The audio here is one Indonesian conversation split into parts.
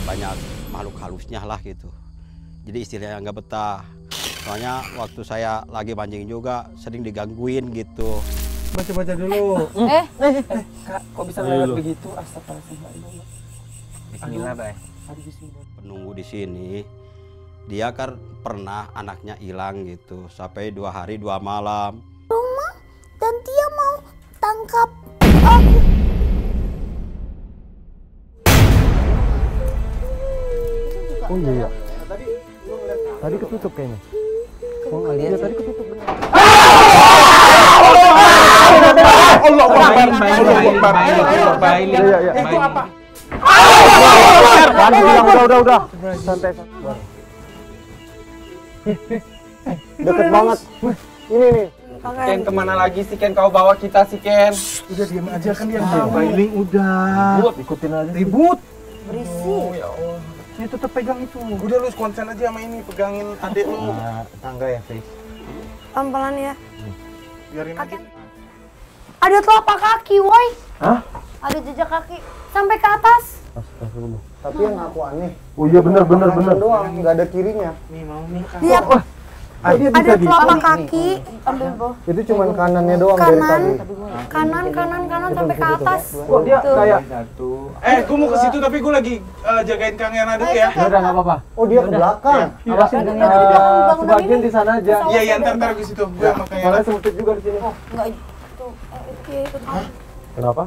banyak makhluk halusnya lah gitu. Jadi istilahnya nggak betah. Soalnya waktu saya lagi mancing juga sering digangguin gitu. Baca-baca dulu. Kak, kok bisa lewat begitu? Astagfirullahaladzim. Bismillah, Bay. Penunggu di sini, dia kan pernah anaknya hilang gitu, sampai 2 hari 2 malam. Rumah dan dia mau tangkap aku. Oh iya. Tadi ketutup kayaknya. Kok nggak lihat? Iya tadi ketutup benar. Itu apa? Udah. Santai. Deket banget. Ini nih. Ken, kemana lagi sih Ken? Kau bawa kita sih Ken. Udah diam aja kan dia tahu. Bailing udah. Ikutin aja. Ribut. Berisik. Ya Allah. Ini tetep pegang itu. Udah lu konsen aja sama ini, pegangin adik lu. Tangga ya, Fis. Pelan-pelan ya. Biarin aja. Ada telapak kaki, woi. Hah? Ada jejak kaki sampai ke atas. Astagfirullah. Tapi yang aku aneh, Oh iya benar. doang, nggak ada kirinya. Nih mau nih Kak. Lihat, Dia ada telapak kaki. Ambil, Bro. Itu cuman kanannya doang dari Kanan, tadi. kanan sampai ke atas. Kok dia Tuh. kayak Gua mau ke situ tapi gua lagi jagain Kang Yana dulu ya. udah enggak apa-apa. Oh dia ke belakang. Awasin Dari belakang sebagian ini. di sana aja. Iya, iya, ntar ke situ. Gua sama Kang Yana. Soalnya sempit juga di sini. Enggak, tuh. Oke, ikut aku. Kenapa?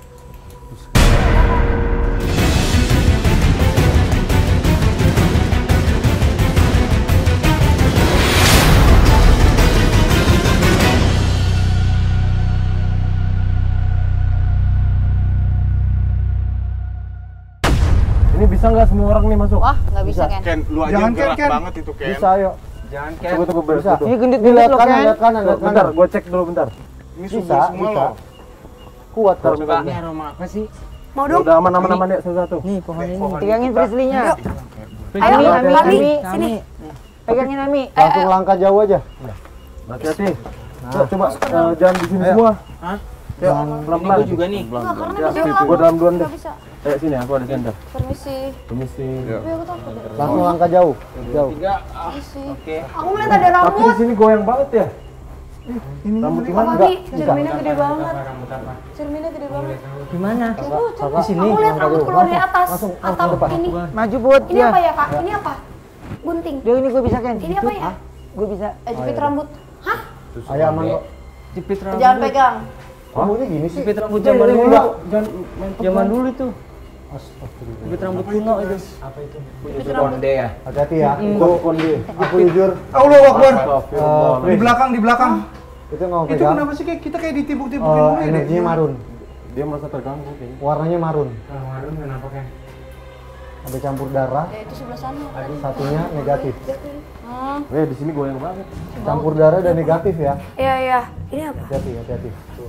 Ini bisa nggak semua orang nih masuk? Wah, nggak bisa kan? Ken, lu aja Jangan, gerak Ken. banget itu Ken. Bisa ayo. Jangan Ken. Tunggu Bisa. Ini Ini lihat kanan, lihat kanan, lihat bentar, kanan. gue cek dulu bentar. Ini Bisa, subur semua bisa. loh. Kuat kalau Coba ini aroma apa sih? Mau dong? Udah aman ya satu-satu. Nih pohon ini. Pegangin Prislinya. Ayo, Ami, Ami, sini. Pegangin Ami. langsung langkah jauh aja. Hati-hati. Coba jangan di sini semua. Hah? Jangan Ini pelan-pelan. gue juga nih. Enggak, karena Ya, bisa gue dalam duluan deh. Nggak bisa. Kayak sini aku ada senter. Permisi. Permisi. Iya, aku takut. Langsung langkah jauh. Jauh. Permisi. Oke. Aku ngeliat ada Tapi di rambut. sini goyang banget ya. Rambut gimana? Mami, cerminnya gede banget. Cerminnya gede banget. Gimana? Di sini. Aku lihat rambut keluar dari atas. Atap ini. Maju buat Ini apa ya, Kak? Ini apa? Gunting. Dia ini gue bisa kan? Ini apa ya? Gue bisa. Jepit rambut. Hah? Ayo aman kok. Jepit rambut. Jangan pegang. Rambutnya gini sih. Jepit rambut zaman dulu. Zaman dulu itu. Jepit rambut kuno itu. Jepit rambut. ya. Hati-hati ya. Itu konde. Aku jujur. Allah Akbar. Di belakang. Di belakang. Itu nggak mau Itu pegang. kenapa sih kayak kita kayak ditibuk-tibukin mulu ya? Energinya marun. Dia merasa terganggu kayaknya. Warnanya marun. Marun kenapa Ken? Ada campur darah. Ya, itu sebelah sana. Satunya negatif. Hmm. Di sini goyang banget. Campur darah dan negatif ya. Iya. Ini apa? Hati-hati. Tuh.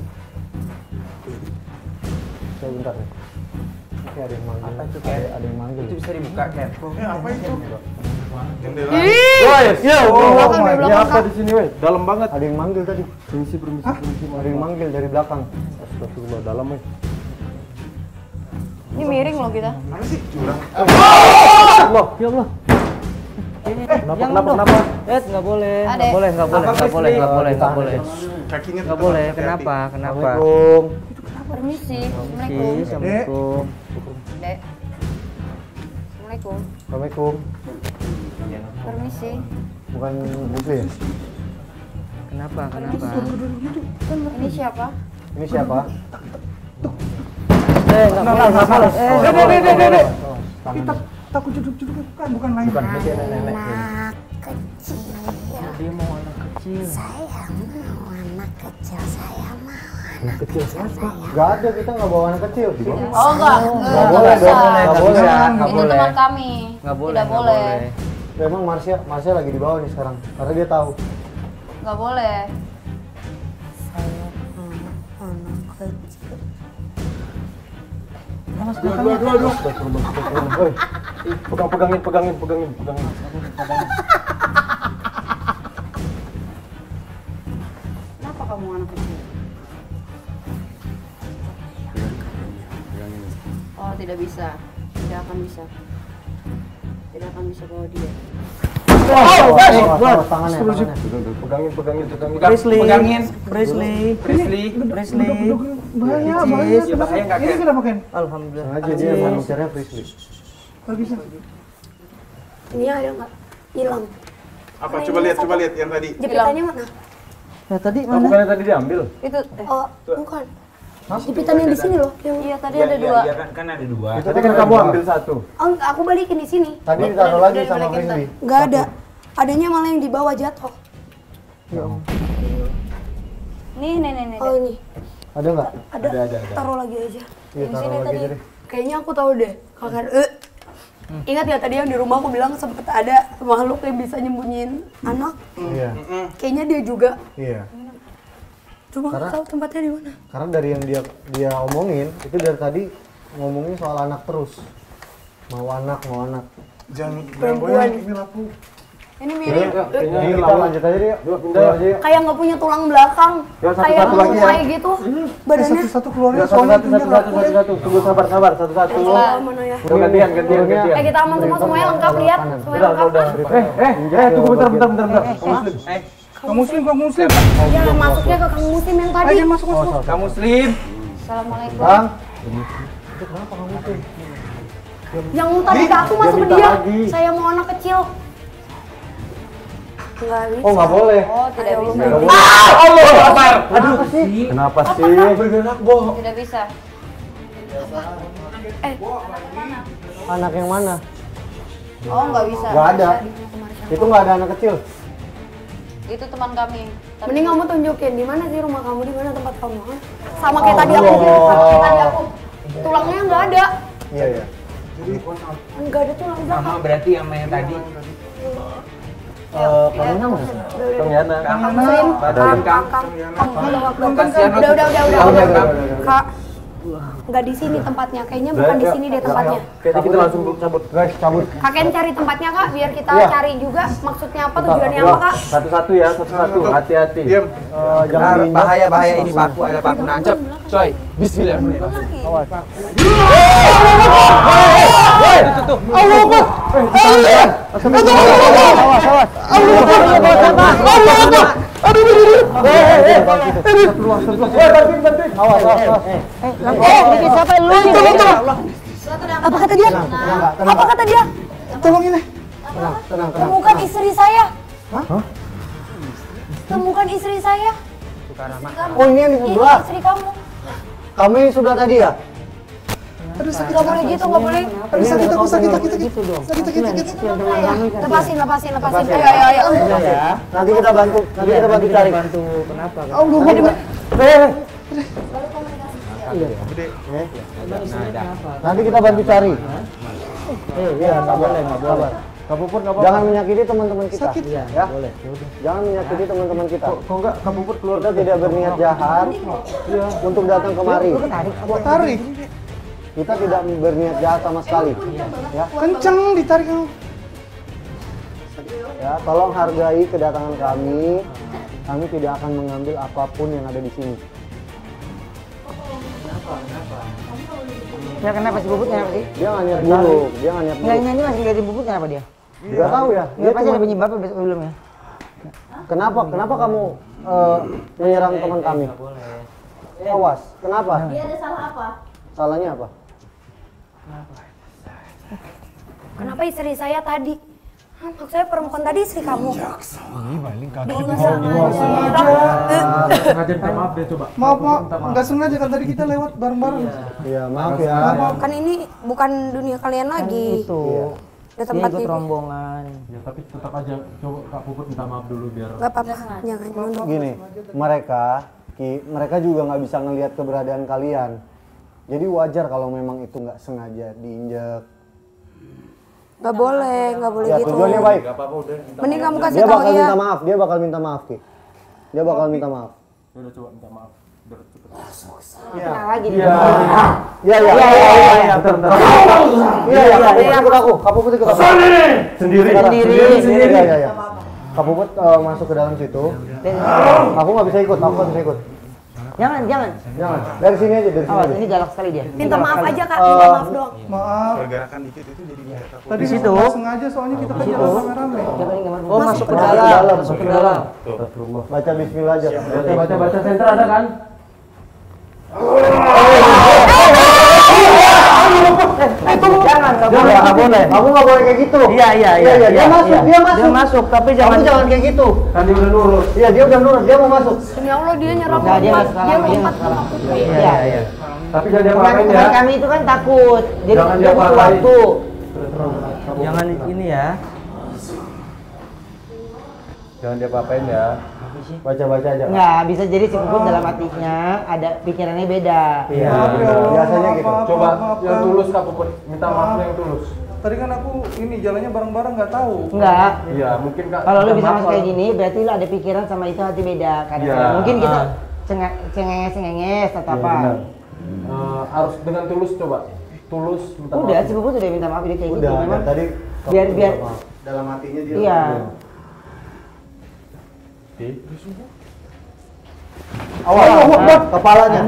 Saya bentar nih. Oke, ada yang manggil. Apa itu, Ken? Ada yang manggil. Itu bisa dibuka kan? Apa itu? Jendela. Ya, belakang, dari ini belakang, apa Kak. di sini, weh? Dalam banget. Ada yang manggil tadi. Permisi. Ada yang manggil dari belakang. Astagfirullah, dalam, weh. Ini miring loh kita. Mana sih? Jurang. Allah, ya Allah. Kenapa? Nggak boleh. Ada. Nggak boleh. Nggak boleh. Kakinya Nggak tetap boleh. hati-hati. Kenapa? Assalamualaikum. Permisi. Assalamualaikum. Assalamualaikum. Dek. Assalamualaikum. Assalamualaikum. Permisi. Bukan buku ya? Kenapa? Ini siapa? Ini siapa? Nggak boleh. Dek. Tangan. Kita takut duduk-duduk kan bukan lain. Anak kecil. Dia mau anak kecil. Saya mau anak kecil. Saya mau. Anak kecil siapa? Gak ada, kita nggak bawa anak kecil. Oh enggak. Nggak boleh bisa. dong, nggak boleh. Nggak Itu boleh. teman kami. Nggak boleh. Tidak boleh. Memang Marsha lagi di bawah nih sekarang. Karena dia tahu. Nggak boleh. Aduh. Weh, pegangin. Kenapa kamu anak kecil? Oh tidak bisa. Tidak akan bisa. tidak akan bisa bawa dia. Tangannya. Pegangin. Presley. Pegangin. Presley. Bahaya. Ini kenapa Ken? Alhamdulillah. Sengaja dia mau ngejarnya Presley. Gak bisa. Ini ada nggak? Hilang. Apa? Coba lihat yang tadi. Jepitannya mana? Ya tadi Oh, mana? bukannya tadi diambil? Itu Oh, bukan. Jepitannya di sini loh. iya tadi ada dua. Kan ada dua. Tadi kan kamu ambil satu. Oh, aku balikin di sini. Tadi ditaruh lagi udah sama dibalikin, Presley. Nggak ada. Adanya malah yang di bawah jatuh. Nih. Oh ini. Ada nggak? Ada. Taruh lagi aja. Iya, taruh lagi jadi. Kayaknya aku tahu deh. Kakak. Ingat ya tadi yang di rumah aku bilang sempet ada makhluk yang bisa nyembunyiin anak. Iya. Kayaknya dia juga. Iya. Cuma nggak tahu tempatnya di mana. Karena dari yang dia omongin itu dari tadi ngomongin soal anak terus. Mau anak. Jangan Perempuan. ini lapu. Ini mirip. Ini kita lanjut aja deh yuk. Pindah aja yuk. Kayak nggak punya tulang belakang. Ya, satu-satu Kayak lagi ya. kayak gitu. Badannya. Satu keluarin Ya, soalnya satu. Tunggu sabar. Satu. Oh, mana ya? Udah gantian. Kita aman semua, semuanya lengkap, lihat. Semuanya lengkap. Tunggu bentar. Kamu muslim. Ya, masuknya ke Kang Muslim yang tadi. Masuk. Kamu muslim. Assalamualaikum. Bang, Yang tadi ke aku masuk ke minta dia. lagi. Saya mau anak kecil. Nggak bisa. oh nggak boleh. Oh, tidak bisa. Nggak boleh. Allah Akbar. Kenapa sih? Bergerak, Boh. Tidak bisa. Anak yang mana? Oh, nggak bisa. Nggak ada. Itu nggak ada anak kecil. Itu teman kami. Tapi Mending kamu tunjukin di mana sih rumah kamu, di mana tempat kamu. Sama kayak tadi aku, sama kayak tadi aku. Tulangnya nggak ada. Iya. Nggak ada tulang belakang. Berarti sama yang tadi. Kamu nama? Kang Yana. Kang Muslim, Kang. Udah. Kak, nggak di sini tempatnya. Kayaknya bukan di sini deh tempatnya. Kayaknya kita langsung cabut. Guys, cabut. Kakek cari tempatnya kak, biar kita Iya. cari juga maksudnya apa, tujuannya apa kak? Satu-satu ya, satu-satu. Hati-hati. Diam. Jangan diinjak. Bahaya ini paku, ada paku nancep. Coy, bismillahirrahmanirrahim. Awas. Apa kata dia? Apa kata dia? Tolong ini. Tenang. Temukan istri saya. Temukan istri saya. Oh, ini yang di sebelah. Istri kamu. Kamu yang sudah tadi ya? Nggak boleh gitu, nggak boleh. Sakit. Lepasin. Ayo. Ya. Nanti kita bantu cari. Kenapa? Nanti kita bantu cari. Iya, sabar. Kak Puput nggak apa-apa. Jangan menyakiti teman-teman kita. Ya. Boleh. Jangan menyakiti teman-teman kita. Kok enggak Kak Puput keluar? Kita tidak berniat jahat untuk datang kemari. Tarik. Kita tidak berniat jahat sama sekali. Ya. Kenceng ditarik kamu. Ya, tolong hargai kedatangan kami. Kami tidak akan mengambil apapun yang ada di sini. Ya kenapa si Bubut kenapa sih? Dia nggak niat buruk, dia nggak niat Nggak buruk. ini masih liatin Bubut kenapa dia? Nggak tahu ya. Dia pasti ada penyebab besok sebelumnya. Kenapa kamu menyerang teman kami? Awas, kenapa? Dia ada salah apa? Salahnya apa? Kenapa istri saya tadi? Maksud saya perempuan tadi istri kamu. Maaf, nggak sengaja kan tadi kita lewat bareng-bareng. Iya, maaf ya. Kan ini bukan dunia kalian lagi. Itu. Ada Dia tempat ikut ini. rombongan. Ya tapi tetap aja coba Kak Puput minta maaf dulu biar Gak apa-apa, jangan mundur. Gini, mereka juga nggak bisa ngelihat keberadaan kalian. Jadi wajar kalau memang itu nggak sengaja diinjak. Gak boleh Ya, gitu. tujuannya baik. Mending kamu kasih Dia tahu bakal ya. minta maaf, dia bakal minta maaf, Ki. Dia bakal minta maaf. udah coba minta maaf biar cepet. Lagi Iya. Kak Puput ikut aku. Sendiri. Iya. Kak Puput masuk ke dalam situ. Aku nggak bisa ikut, Jangan. Jangan. Dari sini aja, dari sini. Awas, aja. ini galak sekali dia. Minta maaf aja kak, minta maaf doang. Maaf. Pergerakan dikit itu jadi nggak takut. Tadi Di situ. nggak sengaja soalnya kita kan jalan rame-rame. Oh, masuk ke dalam. Masuk ke dalam. Baca bismillah aja. Baca center ada kan? Jangan, Nggak boleh. Kamu nggak boleh kayak gitu. Iya. Dia masuk. Tapi Kamu jangan kayak gitu. Kan dia udah nurut. Iya, dia udah nurut. Dia mau masuk. Demi Allah dia nyerang Nggak, dia lompat, nggak salah, dia dia lompat. nggak salah. Iya. Tapi jangan dia Teman apa-apain ya. kami itu kan takut. Jadi Jangan dia dia butuh apa-apain. waktu. Jangan ini ya. Jangan dia apa-apain ya. Baca-baca aja. Nggak, bisa jadi si Puput dalam hatinya ada pikirannya beda. Iya. Maaf ya Allah, Biasanya gitu. maaf, Coba maaf, yang Kang. tulus Kak Puput. Minta maaf yang tulus. Tadi kan aku ini jalannya bareng-bareng nggak tahu. Enggak. Iya, mungkin Kak. Kalau lu minta bisa maaf masuk kayak kalau- gini, berarti lu ada pikiran sama itu hati beda. Kadang-kadang Iya. mungkin kita cengenges atau apa. harus dengan tulus coba. Tulus minta maaf. Udah, si Puput udah minta maaf dia kayak gitu. Udah, Memang tadi biar dalam hatinya dia. iya. Awas, kepalanya.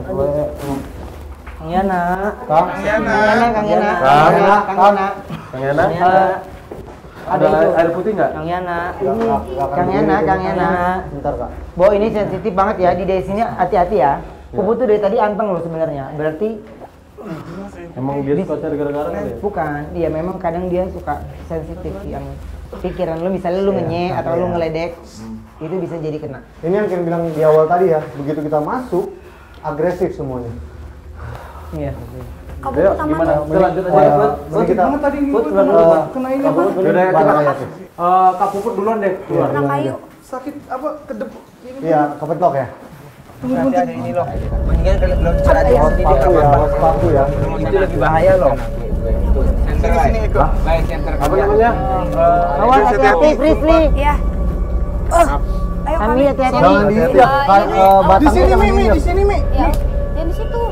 Kang Yana. Kang. Kang Yana. Kang Yana. Ada air putih nggak? Kang Yana. Kang Yana. Bentar, Kak. Bo, ini sensitif banget ya, di sini hati-hati ya. Puput tuh dari tadi anteng loh sebenarnya. Berarti Emang dia suka cari gara-gara kali ya? bukan, dia memang kadang dia suka sensitif yang pikiran lu, misalnya lu ngenyek atau lu ngeledek, itu bisa jadi kena. Ini yang kita bilang di awal tadi ya, begitu kita masuk, agresif semuanya. Iya. Kamu Ayo, pertama gimana? tuh. Kita lanjut aja, Put. Ini kita Banget tadi ini Put, Put, keluar. kena ini apa? Yaudah, Mana kita- ya, Sis? Kak Puput duluan deh, keluar. Kena kayu. Sakit apa kedep ini? Iya, kepetok ya. Tunggu bentar. ini loh. Mendingan kalau belum bicara di Awas sepatu ya, awas sepatu ya. itu lagi bahaya loh. Sini ikut. Apa namanya? Awas hati-hati, Frisli. Iya. Ayo Kami kami. hati-hati. Jangan di Di batangnya Di sini jangan Mi, di diinjek. sini Mi. Ya, dia di situ.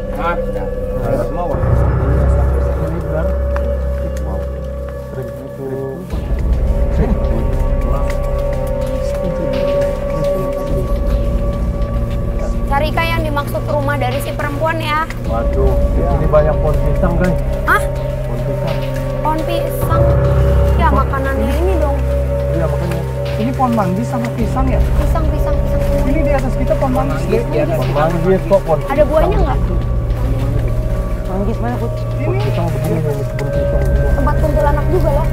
Cari Kak yang dimaksud rumah dari si perempuan ya. Waduh, ini banyak pohon pisang, guys. Hah? Pohon pisang. Pohon pisang. Ya makanannya ini dong. Iya, makanya. Ini pohon manggis sama pisang ya? Pisang semua. Ini di atas kita pohon manggis. Manggis kok pohon. Ada buahnya nggak? Manggis mana, Put? Ini Pisang begini nih, kebun pisang semua. Tempat kuntilanak juga loh.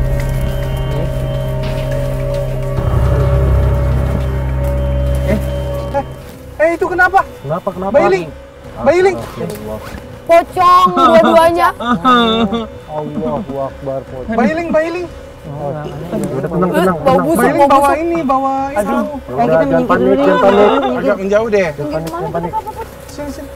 itu kenapa? Kenapa? Bailing. Bailing. Pocong dua-duanya. Allahu Akbar. Bailing. Udah tenang. Bau busuk, Bailing bawa ini, bawa itu. Kita Jangan menyingkir dulu panik, nih. jangan panik. Agak menjauh deh. Sini, sini.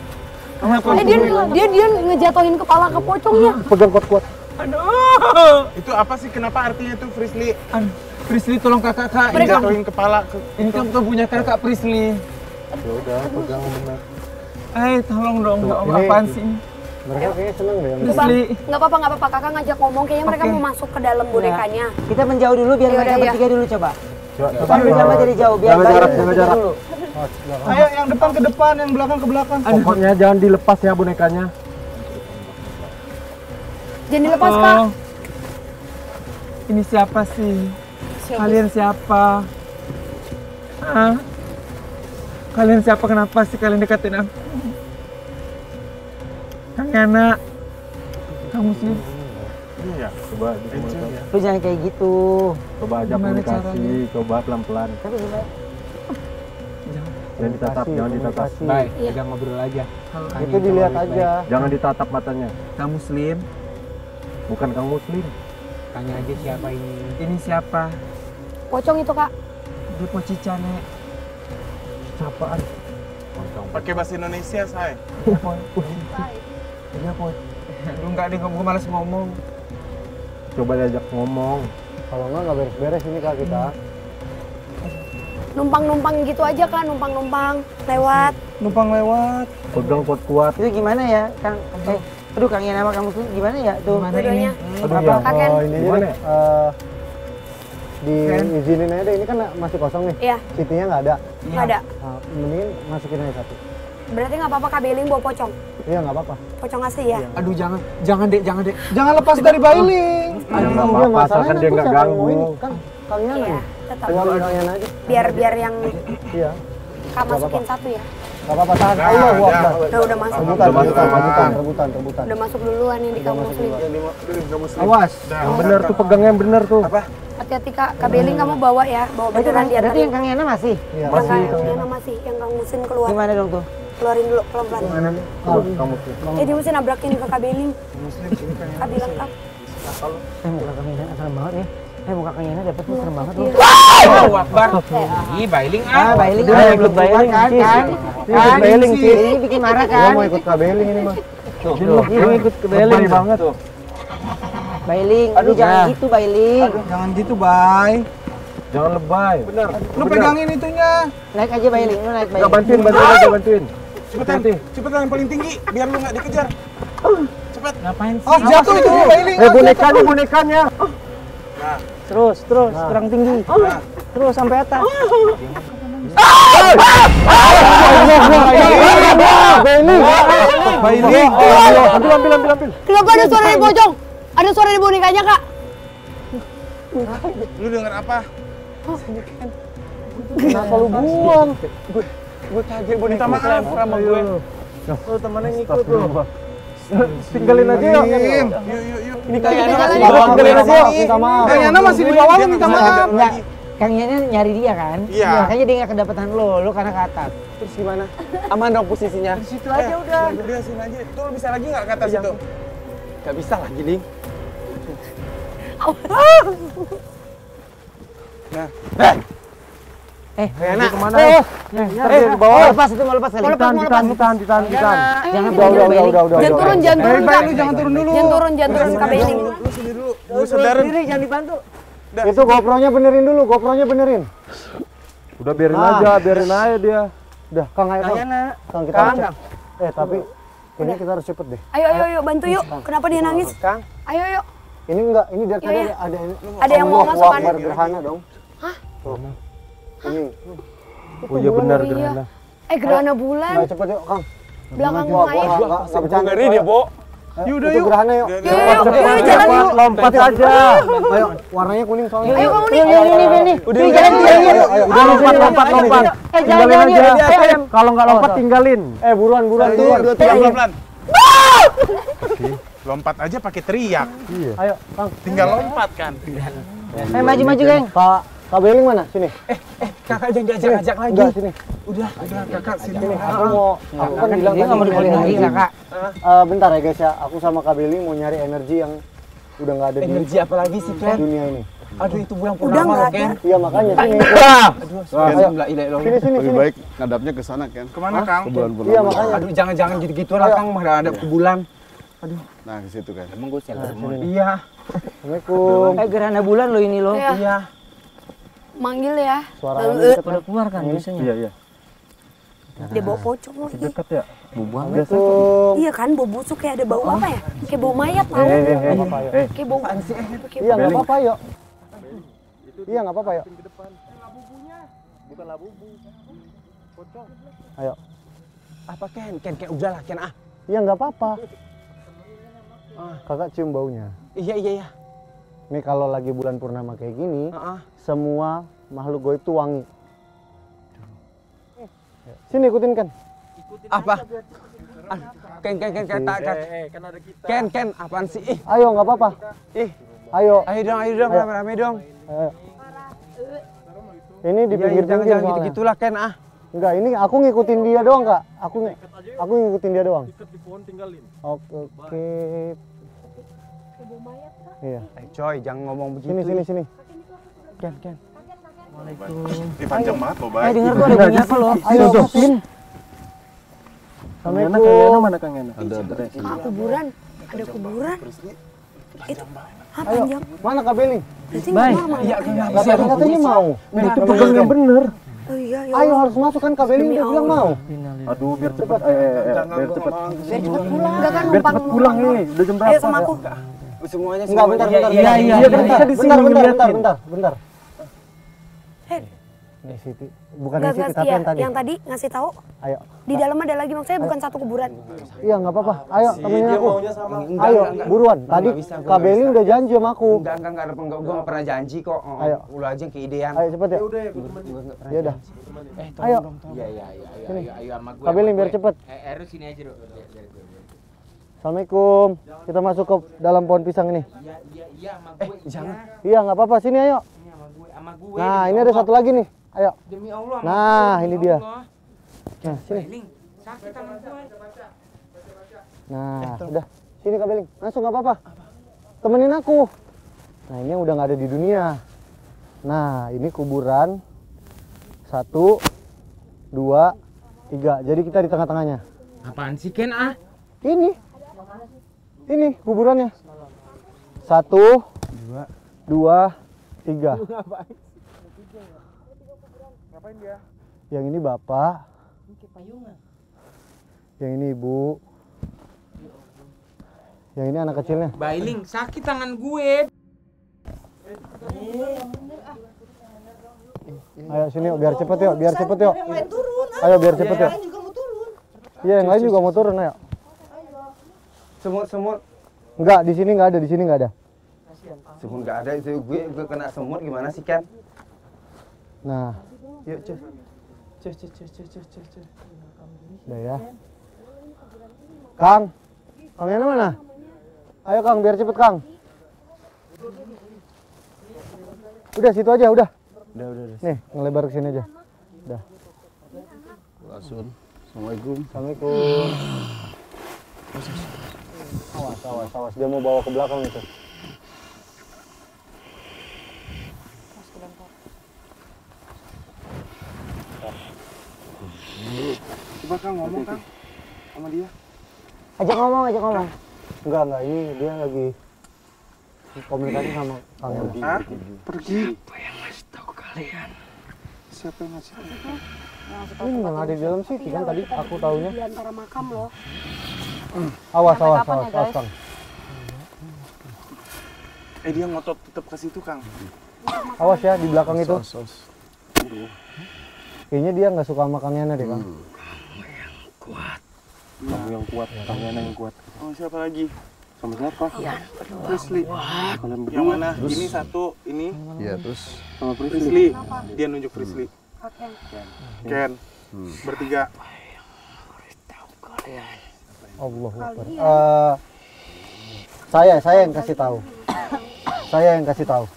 Dia ngejatuhin kepala ke pocongnya. Pegang kuat-kuat. Itu apa sih? Kenapa artinya itu Frisli? Prisli tolong kakak kak, Ini jatuhin kepala ke... ini kan punya kakak Prisli. Ya udah, pegang benar. Tolong dong, ya Allah, Ini- apaan sih ini? Mereka kayaknya seneng deh. Tuh, Bang, Prisli. nggak apa-apa, kakak ngajak ngomong, kayaknya mereka mau masuk ke dalam bonekanya. Kita menjauh dulu biar Ya mereka udah, ya. bertiga dulu coba. Coba, Sama dari jauh biar Jaga bareng jarak, jaga bertiga jarak. dulu. Ayo yang depan ke depan, yang belakang ke belakang. Pokoknya jangan dilepas ya bonekanya. Jangan dilepas, Kak. Oh. Ini siapa sih? Kalian siapa? Hah? Kalian siapa? Kenapa sih kalian deketin aku? Kang Yana, kamu sih? Iya, coba dikomunikasi. Lu jangan kayak gitu. Coba ajak Gimana komunikasi, caranya? coba pelan-pelan. Tapi gimana? Jangan ditatap, jangan ditatap. Baik, Iya. jangan ngobrol aja. Itu dilihat aja. Jangan ditatap matanya. Kamu Muslim? Bukan Kang Muslim. Tanya aja siapa ini. Ini siapa? Pocong itu, Kak. Dia Pocica, Nek. Siapaan? Pakai bahasa Indonesia, say. Iya, Poc. Lu enggak deh, gue malas ngomong. Coba diajak ngomong. Kalau nggak beres-beres ini Kak kita. Numpang-numpang gitu aja, Kak. Numpang-numpang lewat. Numpang lewat. Pegang kuat-kuat. Itu gimana ya, Kang? Aduh, Kang Yana sama Kang Muslim gimana ya tuh? Gimana Dua-duanya. ini? Aduh ya. Kakek. Oh ini Gimana nih. ya? diizinin aja deh, ini kan masih kosong nih. Iya. Sitinya nggak ada. Nggak ada. Nah, mending masukin aja satu. Berarti nggak apa-apa Kak Beling bawa pocong. Iya nggak apa-apa. Pocong asli ya. Aduh jangan dek. Jangan lepas dari Bailing. Aduh, nggak apa-apa, asalkan dia nggak ganggu. Kan Kang Yana Iya, nih. tetap. Tinggal Kang Yana aja. Biar yang Iya. Kak masukin satu ya. Nggak apa-apa, tahan. Allahu Akbar. Udah masuk. Rebutan. Udah masuk duluan nih di kaum muslim. Awas, yang bener tuh, pegangnya yang bener tuh. Apa? Hati-hati Kak. Kak Beling kamu bawa ya, bawa beneran dia. Berarti yang Kang Yana masih? Iya. Masih. Kang Yana masih. Yang Kang Musin keluar. Gimana dong tuh? Keluarin dulu pelan-pelan. Kamu tuh. Dia mesti nabrakin ke Kak Beling. Kak bilang Kak. Muka Kang Yana serem banget ya. Muka Kang Yana dapet tuh serem banget tuh. Allahu Akbar. Ih, Bailing Bailing Dia kan ikut Bailing kan. Ikut Bailing sih. Ini bikin marah Dia kan. mau ikut ke Bailing ini mah. Dia ikut ke Bailing banget tuh. Bailing, aduh jangan gitu Bailing. Jangan gitu, Bay. Jangan lebay. Bener. Lu pegangin itunya. Naik aja Bailing, lu naik Nggak Bailing. bantuin. Cepetan yang paling tinggi biar lu nggak dikejar. Cepet. Ngapain sih? Oh, jatuh itu Bailing. Bonekanya. Terus, kurang tinggi. Terus sampai atas. Bailing. Ambil. Kenapa ada suara dari pocong? Ada suara dari bonekanya Kak. Lu denger apa? Kenapa lu buang? Gue kaget boneka maaf sama gue. Oh, temannya ngikut lu. Tinggalin aja yuk. Yuk. Ini kayak tinggalin aja yuk. Minta maaf. Kang Yana masih di bawah lu minta maaf. Enggak. Kang Yana nyari dia kan? Iya. Makanya dia nggak kedapatan lu karena ke atas. Terus gimana? Aman dong posisinya? Di situ aja udah. Udah sini aja. Tuh lu bisa lagi nggak ke atas itu? Gak bisa lagi, Ling. Yana kemana? di bawah. Lepas itu mau lepas kali. Ditahan. Jangan Udah. Jangan turun Kak. Lu jangan turun dulu. Jangan turun Kak Beling. Lu sini dulu. Gue sadarin. Jangan dibantu. Itu GoPro-nya benerin dulu, benerin. Udah biarin aja dia. Udah, Kang ayo Kang. Kang kita harus cek. Tapi ini kita harus cepet deh. Ayo bantu yuk. Kenapa dia nangis? Kang. Ayo. Ini enggak, ini dari tadi Iya. ada yang mau masuk kan? Gerhana dong. Hah? Tuh. Ini. Oh iya benar Iya. gerhana. Gerhana bulan. Ayo cepet yuk, Kang. Belakang Gua rumah ya. enggak bercanda. Ngeri dia, Bo. Yaudah yuk. Gerhana yuk. Yuk, jalan yuk. Lompat aja. Ayo, warnanya kuning soalnya. Ayo kamu nih. Ini. Udah, jalan. Ayo, Udah lompat. Tinggalin aja. Kalau nggak lompat tinggalin. Buruan. 2, 3 pelan-pelan. Lompat aja pakai teriak. Iya. Ayo, Kang. Tinggal lompat kan. Maju, geng. Kak Beling mana? Sini. Kakak jangan diajak lagi. Enggak, sini. Udah kakak sini. Aku kan bilang Dia nggak mau tadi dibolehin lagi, Kakak. bentar ya guys ya. Aku sama Kak Beling mau nyari energi yang udah nggak ada Energi apa lagi sih, di Ken? dunia ini. Aduh, itu bulan Udah purnama nggak loh, ada. Ken. Iya makanya sini. Aduh, Sini. Lebih baik ngadapnya ke sana kan. Kemana Kang? Ke bulan purnama. Iya makanya. jangan gitu-gitu lah, Kang. Mana ada bulan. Nah, ke situ kan. Emang gue siapa? Sini. Iya. Assalamualaikum. Gerhana bulan lo ini lo. Iya. Manggil ya. Suara Udah keluar kan biasanya. Iya. Dia bawa pocong lagi. Dekat ya. Assalamualaikum. Iya kan, bau busuk kayak ada bau apa ya? Kayak bau mayat tau. Kayak bau Iya nggak apa-apa yuk. Iya nggak apa-apa yuk. Ayo. Apa, Ken? Ken, udah lah, Ken. Iya nggak apa-apa. Kakak cium baunya. Iya. Nih kalau lagi bulan purnama kayak gini, semua makhluk goib itu wangi. Sini ikutin kan. Apa? Ken, Ken, apaan sih? Ayo nggak apa-apa. Ayo. Ayo dong, rame dong. Ayo. Ini di Iya, pinggir-pinggir jangan soalnya. gitu-gitulah, Ken. Enggak, ini aku ngikutin dia doang, Kak. Aku ngikutin dia doang. Oke. Iya. Coy, jangan ngomong begitu. Sini. Ken. Ini panjang banget loh, Bay. Denger gua ada bunyi apa lo? Ayo, ikutin. Assalamualaikum. Mana Kang Yana? Ada. kuburan. Ada kuburan. Itu panjang. Mana Kak Beling? Berarti nggak normal. Iya, Katanya mau. Itu pegang yang bener. Oh iya, ya Ayo Allah. harus masuk kan Kak Beling dia bilang mau. Aduh, biar cepat. Biar cepat. Biar cepat pulang. Enggak kan Biar numpang cepat pulang nih. Udah jam berapa? Ayo sama aku. Semuanya Enggak, bentar. Iya, kan bisa di sini ngeliatin. Bentar. Nih Siti. Bukan Nggak, Siti, nggak, tapi iya, yang tadi. yang tadi ngasih tahu. Ayo. Di dalam ada lagi, maksudnya bukan satu kuburan. Iya nggak apa-apa. Ayo temenin dia aku. maunya sama. Ayo buruan. Tadi Kak Beli udah janji sama aku. Enggak, gue nggak pernah janji kok. Ayo. Lu aja yang keidean. Ayo cepet ya. Udah ya, gue temenin. Ya udah. Ayo. Iya, Sini. ayo sama gue. Kak Beli biar cepet. Eru sini aja dulu. Assalamualaikum. Kita masuk ke dalam pohon pisang ini. Iya sama gue. Jangan. Iya nggak apa-apa. Sini ayo. Ini sama gue. Nah ini ada satu lagi nih. Ayo. Demi Allah. Nah ini dia. Nah sini. Beling, sakit tangan gue. Nah udah. Sini Kak Beling. Langsung nggak apa-apa. Temenin aku. Nah ini udah nggak ada di dunia. Nah ini kuburan 1, 2, 3. Jadi kita di tengah-tengahnya. Apaan sih Ken ah? Ini kuburannya. 1, 2, 3. Ngapain dia? Yang ini bapak. Yang ini ibu. Yang ini anak kecilnya. Bailing, sakit tangan gue. Ayo sini yuk, biar cepet yuk, biar cepet yuk. Ayo biar cepet yuk. Iya yang lain juga mau turun, ayo. Semut. Enggak, di sini enggak ada, di sini enggak ada. Semut nggak ada, itu gue kena semut gimana sih Ken? Nah, Yuk cuy. udah ya. Kang, Kangnya mana? Ayo Kang, biar cepet Kang. Udah situ aja, udah. Udah. Nih, ngelebar ke sini aja. Udah. Assalamualaikum. Assalamualaikum. Awas. Dia mau bawa ke belakang itu. Coba Kang ngomong Kang sama dia. Ajak ngomong. Enggak, ini dia lagi komunikasi sama Kang Ema. Hah? Pergi. Apa yang ngasih tahu kalian? Siapa yang ngasih tahu? Ini yang ada di dalam sini kan tadi aku taunya. Di antara makam loh. Awas kapan ya, guys? Kang. Dia ngotot tetap ke situ Kang. Awas ya di belakang itu. Kayaknya dia nggak suka sama Kang Yana deh Kang. Kamu yang kuat, Kang Yana yang kuat. Oh siapa lagi? Sama siapa? Prisli. Kalian berdua. Yang mana? Ini satu, ini Iya, terus sama Prisli. Dia nunjuk Prisli. Ken. Bertiga. Allah Akbar. Saya yang kasih tahu. Saya yang kasih tahu.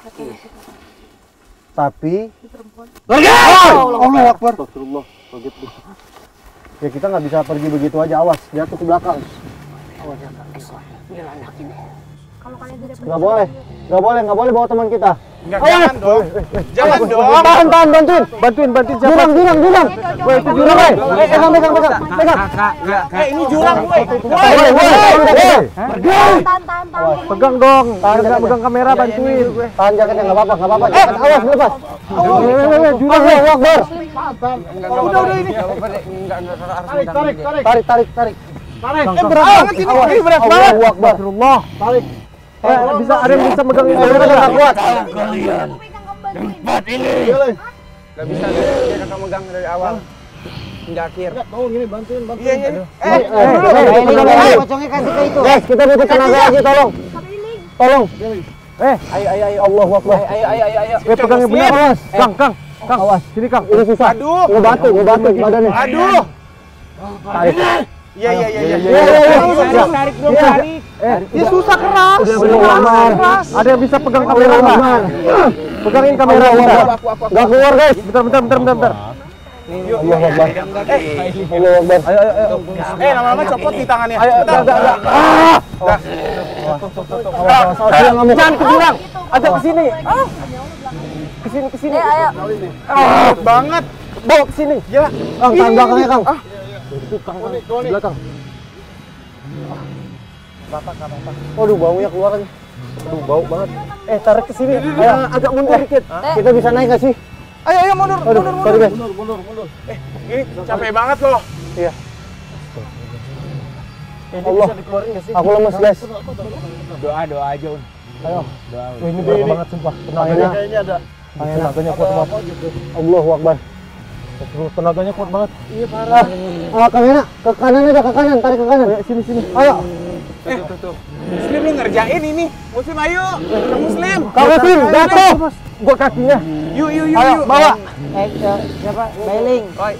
Tapi Allah Akbar. Astagfirullah. Kaget tuh. Ya kita nggak bisa pergi begitu aja, awas jatuh ke belakang. Nggak boleh bawa teman kita. Enggak, jangan dong. Jangan dong. Tahan, bantuin siapa? Jurang. Woi, itu jurang, woi. Pegang. Ini jurang, woi. Pegang dong. Enggak pegang kamera, bantuin. Tahan jaketnya, nggak apa-apa. Awas, lepas. Jurang, woi, Akbar. Udah ini. Tarik. Berat banget ini. Berat banget. Allahu Akbar. Tarik. Bisa ada yang bisa megang ini. Enggak kuat. Kalian tempat ini. Gak bisa dia kakak megang dari awal hingga akhir. Iya. Pocongnya kasih ke itu. Guys, kita butuh tenaga lagi, tolong. Ayo, Allahu Akbar. Ayo. Pegangnya benar, awas. Kang, awas. Sini Kang, ini susah. Aduh. Ngebantu badannya. Aduh. Tarik. Iya. Tarik dong, tarik. Dia susah keras. Keras. Ada yang bisa pegang kamera nggak? Pegangin kamera bisa. Nggak keluar guys. Bentar. Allahu Akbar. Allahu Akbar. Ayo. Lama-lama copot di tangannya. Jangan ke jurang. Ajak ke sini. Ke sini. Ayo. Banget. Bawa ke sini. Ya. Kang, tahan belakangnya Kang. Itu Kang, belakang. Waduh, baunya keluar lagi. Aduh, bau banget. Tarik ke sini. Ayo, agak mundur dikit. Kita bisa naik nggak sih? Ayo mundur. Sorry guys. Ini capek banget loh. Iya. Allah, aku lemes guys. Doa aja Un. Ayo. Ini berat banget sumpah. Tenang ya. Tenaganya kuat banget. Allahu Akbar. Tenaganya kuat banget. Iya parah. Kang Yana, ke kanan aja, ke kanan, tarik ke kanan. Sini. Ayo. Tuh. Muslim lu ngerjain ini. Muslim ayo. Muslim. Kang Muslim, jatuh. Gua kakinya. Yuk. Ayo, bawa. Siapa? Bailing. Oi.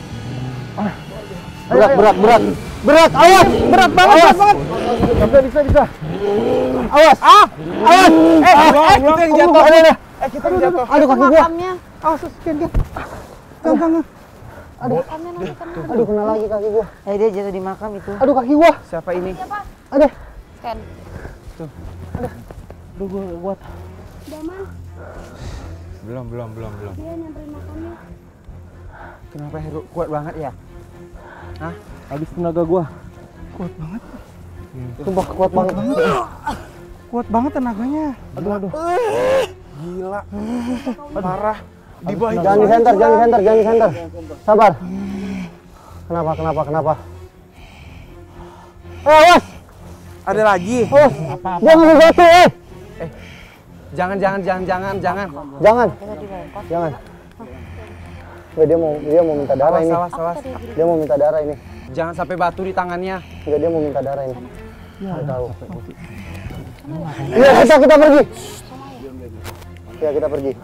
Berat, awas. Berat banget. Bisa. Awas. Awas. Kita yang jatuh. Kita yang jatuh. Aduh, kaki gua. Awas, Kang. Aduh, kena lagi kaki gua. Dia jatuh di makam itu. Aduh, kaki gua. Siapa ini? Ada. Scan. Tuh. Ada. Aduh, gua kuat. Belum. Dia nyamperin makamnya. Kenapa Heru kuat banget ya? Hah? Habis tenaga gua. Kuat banget. Sumpah kuat banget. Kuat banget tenaganya. Aduh. Gila. Parah. Di bawah itu. Jangan di center. Sabar. Kenapa? Awas. Ada lagi. Awas. Jangan jatuh, Jangan. Jangan. Dia mau minta darah ini. Awas. Dia mau minta darah ini. Jangan sampai batu di tangannya. Enggak, dia mau minta darah ini. Ya, tahu. Iya, kita pergi. Ya, kita pergi.